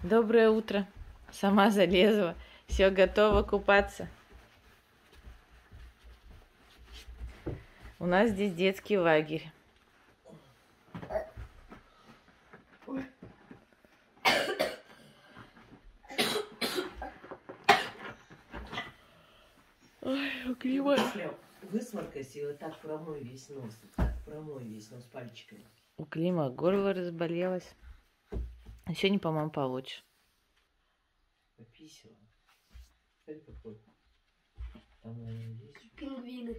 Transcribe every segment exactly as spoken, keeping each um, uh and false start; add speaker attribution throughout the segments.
Speaker 1: Доброе утро. Сама залезла. Все, готова купаться. У нас здесь детский лагерь. Ой, уклева.
Speaker 2: Высморкайся и вот так промой весь нос. Так промой весь нос пальчиками.
Speaker 1: У Клима горло разболелось. А сегодня, по-моему, получше.
Speaker 2: Пописала. Смотри, какой. Там, наверное, есть.
Speaker 3: Пингвины.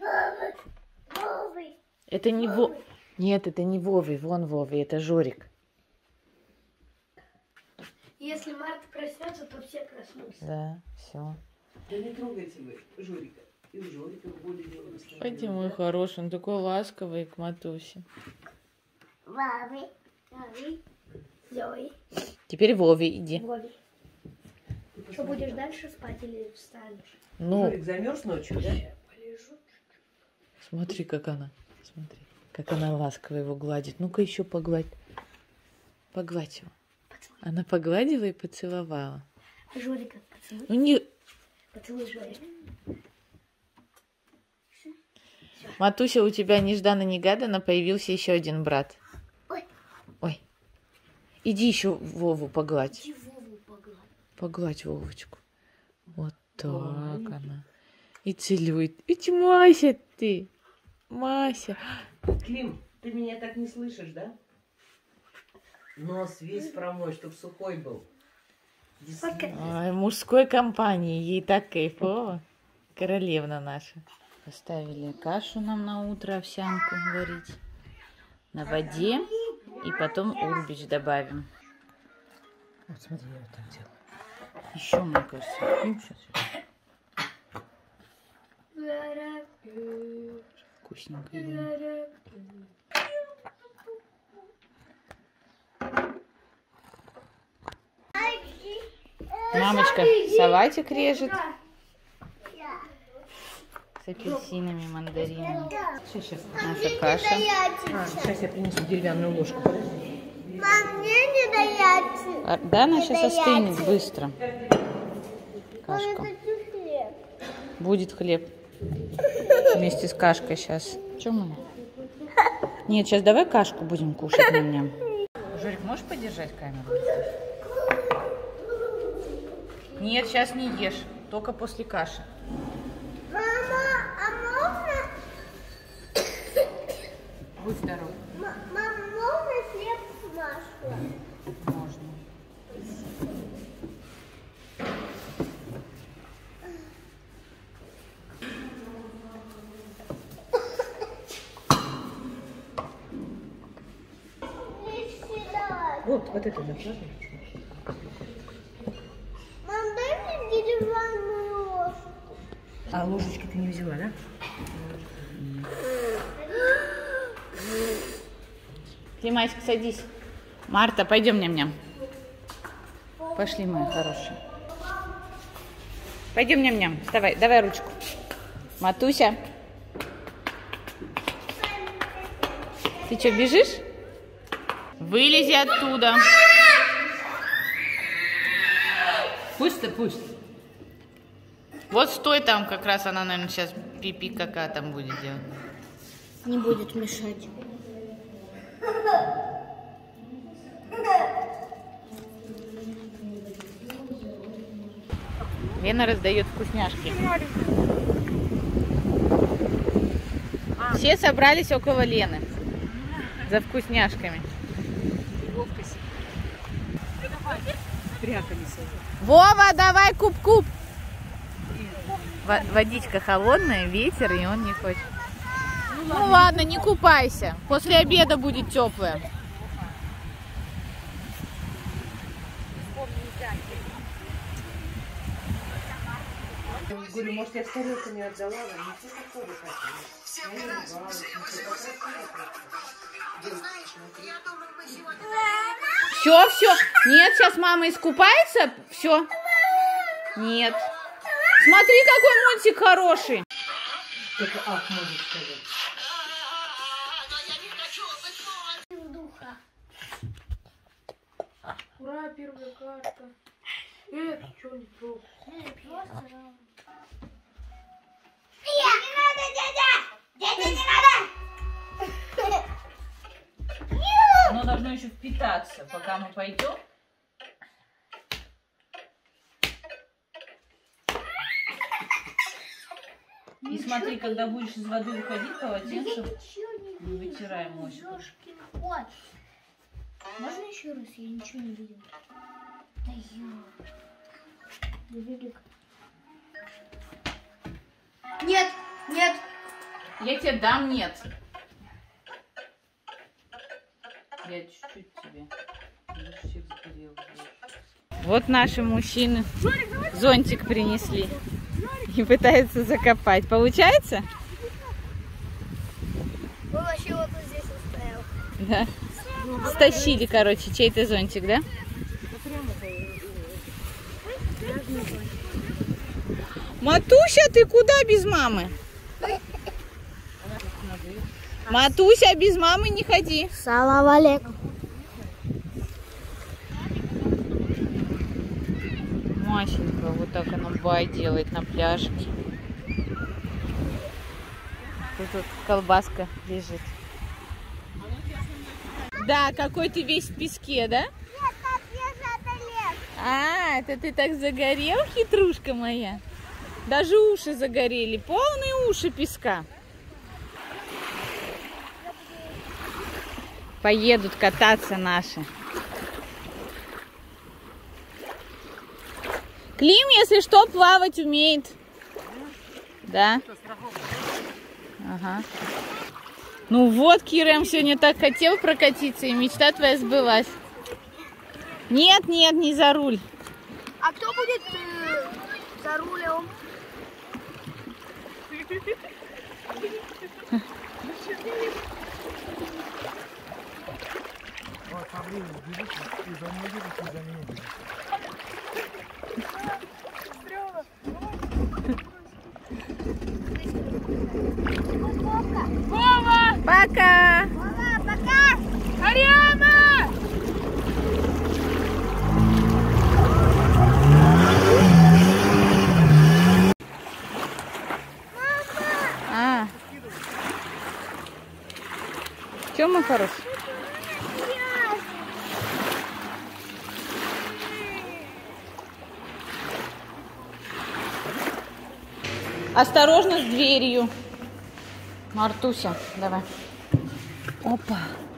Speaker 1: Это не Во... Нет, это не Вовы. Вон Вовы, это Жорик.
Speaker 3: Если Марта проснется, то все проснутся.
Speaker 1: Да, все.
Speaker 2: Да не трогайте вы Жорика. И у Жорика в боли делают.
Speaker 1: Пойди, мой хороший, он такой ласковый к Матусе.
Speaker 3: Вави. Вави. Зои.
Speaker 1: Теперь Вове иди.
Speaker 3: Вови. Что, будешь дальше спать или встанешь?
Speaker 1: Ну,
Speaker 2: Жорик замерз ночью, да?
Speaker 3: Полежу.
Speaker 1: смотри, как она. Смотри, как она ласково его гладит. Ну-ка еще погладь. Погладь его.
Speaker 3: Поцелуй.
Speaker 1: Она погладила и поцеловала.
Speaker 3: Жорика поцелуй.
Speaker 1: Ну не...
Speaker 3: Поцелуй Жорика.
Speaker 1: Матуся, у тебя нежданно-негаданно появился еще один брат.
Speaker 3: Ой.
Speaker 1: Ой. Иди еще Вову погладь.
Speaker 3: Иди Вову погладь.
Speaker 1: Погладь Вовочку. Вот так она. И целует. Ведь Мася ты. Мася.
Speaker 2: Клим, ты меня так не слышишь, да? Нос весь промой, чтоб сухой был. Действительно.
Speaker 1: Ой, мужской компании. Ей так кайфово. Королевна наша. Поставили кашу нам на утро, овсянку варить. На воде. И потом урбич добавим.
Speaker 2: Вот смотри, я вот так делаю.
Speaker 1: Еще, мне кажется. Ну, сейчас. Вкусненько. Ем. Мамочка салатик режет. С апельсинами, мандаринами.
Speaker 2: Сейчас, сейчас.
Speaker 1: Наша каша.
Speaker 2: А, сейчас я принесу деревянную ложку.
Speaker 3: Мам, мне не даете.
Speaker 1: А, да, она сейчас остынет быстро. Кашка. Будет хлеб. Вместе с кашкой сейчас. Че, мама? Нет, сейчас давай кашку будем кушать на меня. Жорик, можешь подержать камеру? Нет, сейчас не ешь. Только после каши.
Speaker 3: Мама, а можно?
Speaker 1: Будь здоров.
Speaker 3: Мама, можно хлеб с маслом?
Speaker 1: Можно.
Speaker 2: Вот, вот это накладывай.
Speaker 3: Мам, дай мне деревянную ложку.
Speaker 2: А ложечки ты не взяла, да?
Speaker 1: Климасик, садись. Марта, пойдем ням-ням. Пошли, моя хорошая. Пойдем ням-ням. Давай, давай ручку. Матуся. Ты что, бежишь? Вылези оттуда.
Speaker 2: Пусть-то пусть.
Speaker 1: Вот стой там, как раз она, наверное, сейчас пипи кака там будет делать.
Speaker 3: Не будет мешать.
Speaker 1: Лена раздает вкусняшки. Все собрались около Лены за вкусняшками. Вова, давай куб-куб. Водичка холодная, ветер, и он не хочет. Ну ладно, не купайся. После обеда будет теплая.
Speaker 2: Говорю, может, я с тарелками отдала, но не все такого хотели. Я не ругалась,
Speaker 1: Все, все. Нет, сейчас мама искупается. Все. Нет. Смотри, какой мультик хороший.
Speaker 2: только ах может сказать.
Speaker 3: Ура! Ура, первая карта. Это что не то? Просто...
Speaker 4: Не надо, дядя! Дядя, не надо!
Speaker 1: Оно должно еще впитаться, пока мы пойдем. И смотри, когда будешь из воды выходить, полотенцем не вытираем мочку.
Speaker 3: Можно еще раз? Я ничего не видел. Да ё. Нет, нет.
Speaker 1: Я тебе дам нет. Я чуть-чуть тебе. Вот наши мужчины зонтик принесли и пытаются закопать. Получается?
Speaker 3: Он вообще вот здесь оставил.
Speaker 1: Да. Стащили, короче, чей-то зонтик, да? Матуся, ты куда без мамы? Матуся, без мамы не ходи.
Speaker 3: Салам алейкум.
Speaker 1: Масенька, вот так она бай делает на пляжке. Тут вот колбаска лежит. Да, какой ты весь в песке, да?
Speaker 4: Нет, как я задалек.
Speaker 1: А, это ты так загорел, хитрушка моя? Даже уши загорели, полные уши песка. Поедут кататься наши. Клим, если что, плавать умеет. Да? Ага. Ну вот, Кирем сегодня так хотел прокатиться, и мечта твоя сбылась. Нет, нет, не за руль.
Speaker 3: А кто будет э, за рулем?
Speaker 1: Пока!
Speaker 4: Мама, пока!
Speaker 1: Ариана! А. Чё, мой хороший? Осторожно с дверью. Мартуся, давай. Опа.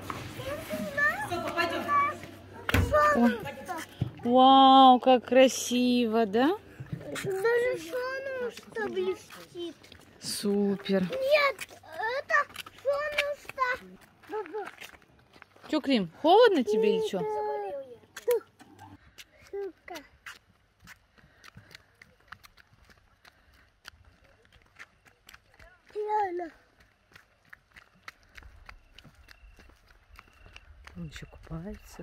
Speaker 1: Ой. Вау, как красиво, да?
Speaker 4: Даже солнышко блестит.
Speaker 1: Супер.
Speaker 4: Нет, это солнышко.
Speaker 1: Чё, Клим, холодно тебе или что?
Speaker 4: Сука. Реально.
Speaker 1: Он еще купается.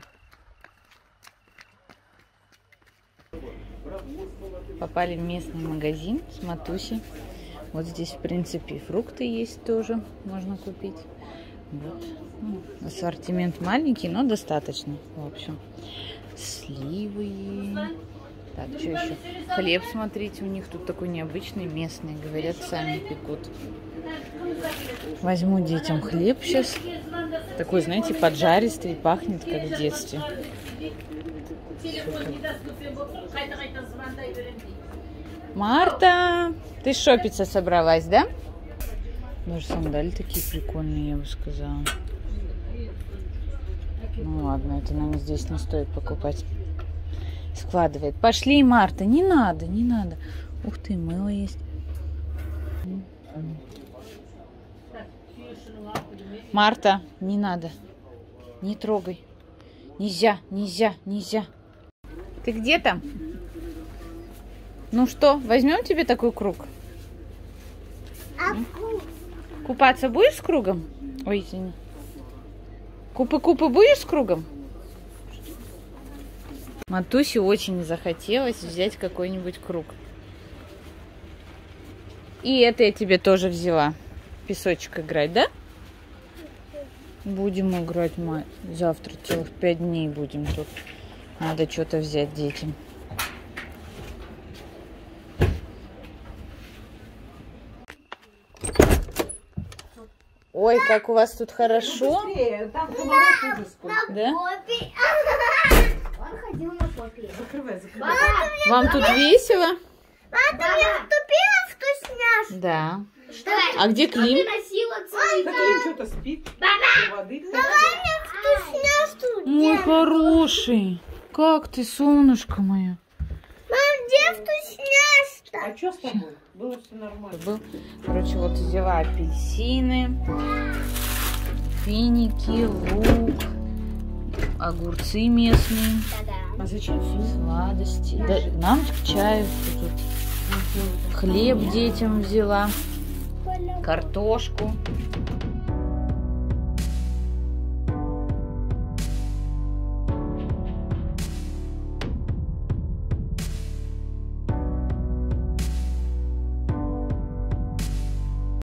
Speaker 1: Попали в местный магазин с Матусей. Вот здесь, в принципе, фрукты есть тоже, можно купить. Вот. Ну, ассортимент маленький, но достаточно, в общем. Сливы. Так, что еще? Хлеб, смотрите, у них тут такой необычный, местный. Говорят, сами пекут. Возьму детям хлеб сейчас. Такой, знаете, поджаристый, пахнет, как в детстве. Супер. Марта, ты шопиться собралась, да? Даже сандали такие прикольные, я бы сказала. Ну ладно, это нам здесь не стоит покупать. Складывает. Пошли, Марта, не надо, не надо. Ух ты, мыло есть. Марта, не надо. Не трогай. Нельзя, нельзя, нельзя. Ты где там? Ну что, возьмем тебе такой круг?
Speaker 4: А
Speaker 1: Купаться будешь с кругом? Ой, извини. Купы-купы будешь с кругом? Матусе очень захотелось взять какой-нибудь круг. И это я тебе тоже взяла. Песочек играть, да? Будем играть, мать. Завтра целых пять дней будем тут. Надо что-то взять детям. Ой, как у вас тут хорошо.
Speaker 2: Быстрее, там комаров ужас сколько.
Speaker 1: Да?
Speaker 4: Поппи.
Speaker 3: Он ходил на попе.
Speaker 2: Закрывай, закрывай.
Speaker 1: Вам тут весело?
Speaker 4: Мама, ты не вступила в вкусняшку?
Speaker 1: Да.
Speaker 3: Что?
Speaker 1: А где Клим?
Speaker 3: Ты носила целый
Speaker 2: Так он что-то спит. Воды
Speaker 4: Вкусняшку.
Speaker 1: Мой хороший. Как ты, солнышко мое?
Speaker 4: Мам, где вкусняшка?
Speaker 2: А что с тобой? Было все нормально.
Speaker 1: Был. Короче, вот взяла апельсины, финики, лук, огурцы местные,
Speaker 2: А зачем все?
Speaker 1: сладости. Да, нам к чаю тут. Хлеб детям взяла, картошку.